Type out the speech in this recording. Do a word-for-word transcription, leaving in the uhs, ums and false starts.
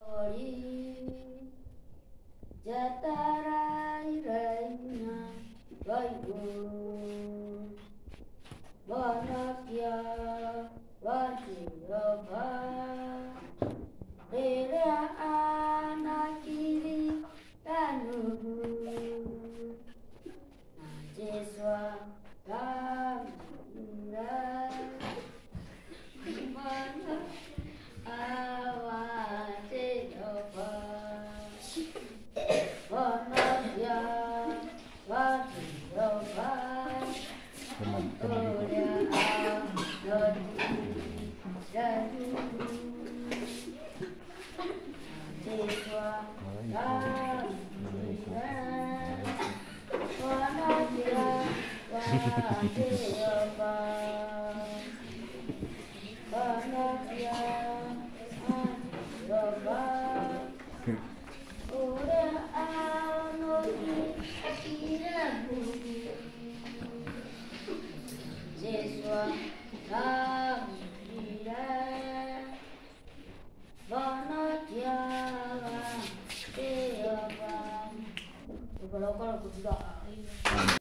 Jatarai-rainya baiku Banakya Wajiraba Derea Anakiri Tanuhu Najeswa Ramira Mana Awajiraba Banakya Wajiraba Kalau kalau aku tidak